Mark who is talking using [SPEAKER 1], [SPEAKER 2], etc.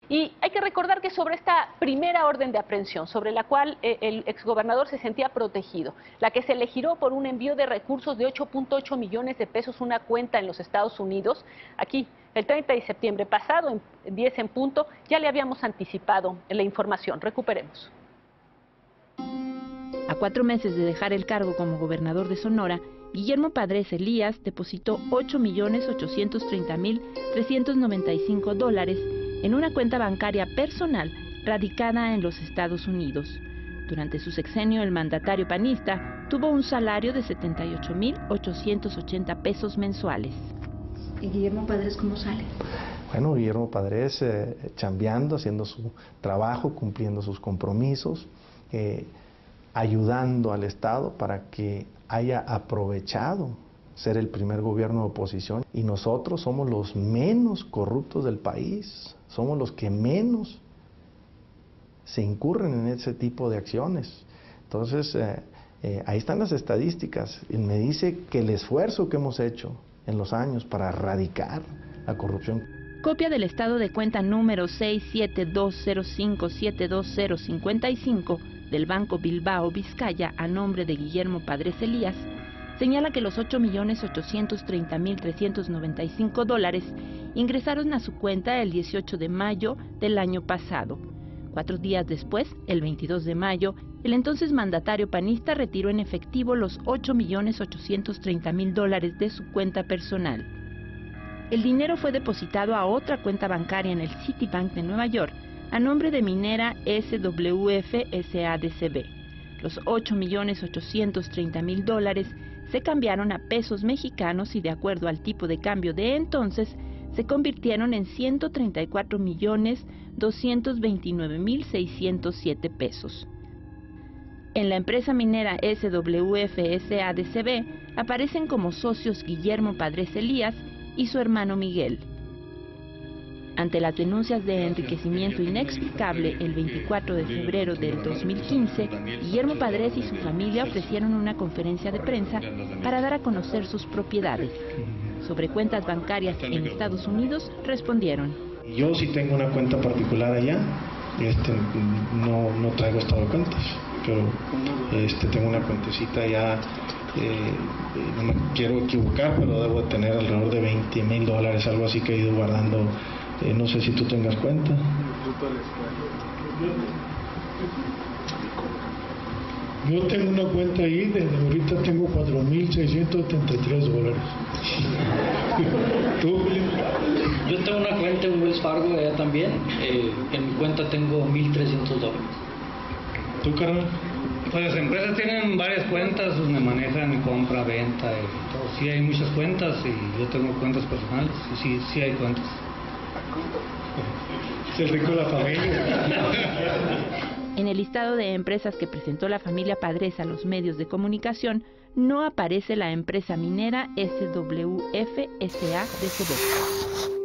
[SPEAKER 1] Y hay que recordar que sobre esta primera orden de aprehensión, sobre la cual el exgobernador se sentía protegido, la que se le giró por un envío de recursos de 8.8 millones de pesos, una cuenta en los Estados Unidos, aquí el 30 de septiembre pasado, en 10 en punto, ya le habíamos anticipado la información. Recuperemos.
[SPEAKER 2] A 4 meses de dejar el cargo como gobernador de Sonora, Guillermo Padres Elías depositó $8.830.395 en una cuenta bancaria personal radicada en los Estados Unidos. Durante su sexenio, el mandatario panista tuvo un salario de 78.880 pesos mensuales.
[SPEAKER 3] ¿Y Guillermo Padres cómo sale?
[SPEAKER 4] Bueno, Guillermo Padres chambeando, haciendo su trabajo, cumpliendo sus compromisos, ayudando al Estado para que haya aprovechado ser el primer gobierno de oposición. Y nosotros somos los menos corruptos del país, somos los que menos se incurren en ese tipo de acciones. Entonces, ahí están las estadísticas. Y me dice que el esfuerzo que hemos hecho en los años para erradicar la corrupción.
[SPEAKER 2] Copia del estado de cuenta número 67205720055 del Banco Bilbao Vizcaya a nombre de Guillermo Padres Elías señala que los $8.830.395 ingresaron a su cuenta el 18 de mayo del año pasado. 4 días después, el 22 de mayo, el entonces mandatario panista retiró en efectivo los $8.830.000 de su cuenta personal. El dinero fue depositado a otra cuenta bancaria en el Citibank de Nueva York, a nombre de Minera SWF SADCB. Los $8.830.000 se cambiaron a pesos mexicanos y, de acuerdo al tipo de cambio de entonces, se convirtieron en 134.229.607 pesos. En la empresa minera SWF SADCB aparecen como socios Guillermo Padres Elías y su hermano Miguel. Ante las denuncias de enriquecimiento inexplicable el 24 de febrero del 2015, Guillermo Padres y su familia ofrecieron una conferencia de prensa para dar a conocer sus propiedades. Sobre cuentas bancarias en Estados Unidos respondieron:
[SPEAKER 4] Yo sí tengo una cuenta particular allá, no traigo estado de cuentas, pero tengo una cuentecita allá, no me quiero equivocar, pero debo de tener alrededor de $20,000, algo así que he ido guardando. No sé si tú tengas cuenta.
[SPEAKER 5] Yo tengo una cuenta ahí, desde ahorita tengo $4,673. ¿Tú?
[SPEAKER 6] Yo tengo una cuenta en Wells Fargo allá también. En mi cuenta tengo $1,300.
[SPEAKER 5] ¿Tú, carnal?
[SPEAKER 6] Pues las empresas tienen varias cuentas donde manejan compra, venta y todo. Sí hay muchas cuentas y yo tengo cuentas personales. Sí hay cuentas.
[SPEAKER 5] Es el rico de la familia.
[SPEAKER 2] En el listado de empresas que presentó la familia Padres a los medios de comunicación, no aparece la empresa minera SWF SADCB.